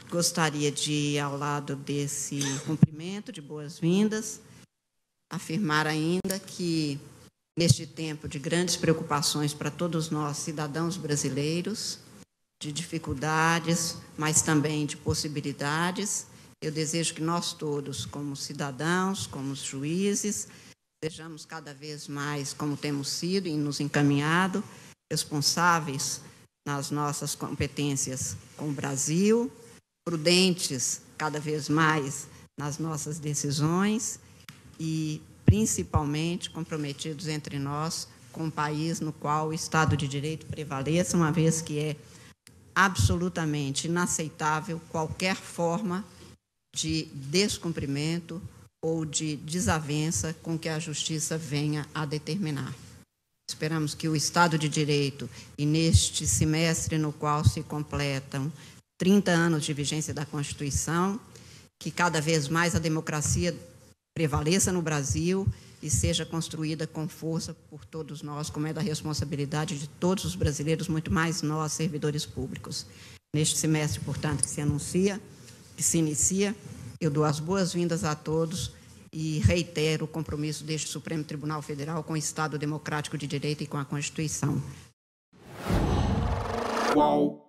Gostaria de, ao lado desse cumprimento de boas-vindas, afirmar ainda que, neste tempo de grandes preocupações para todos nós, cidadãos brasileiros, de dificuldades, mas também de possibilidades, eu desejo que nós todos, como cidadãos, como juízes, sejamos cada vez mais, como temos sido e nos encaminhado, responsáveis nas nossas competências com o Brasil, prudentes cada vez mais nas nossas decisões e, principalmente, comprometidos entre nós com um país no qual o Estado de Direito prevaleça, uma vez que é absolutamente inaceitável qualquer forma de descumprimento ou de desavença com que a Justiça venha a determinar. Esperamos que o Estado de Direito, e neste semestre no qual se completam 30 anos de vigência da Constituição, que cada vez mais a democracia prevaleça no Brasil e seja construída com força por todos nós, como é da responsabilidade de todos os brasileiros, muito mais nós, servidores públicos. Neste semestre, portanto, que se inicia, eu dou as boas-vindas a todos e reitero o compromisso deste Supremo Tribunal Federal com o Estado Democrático de Direito e com a Constituição. Qual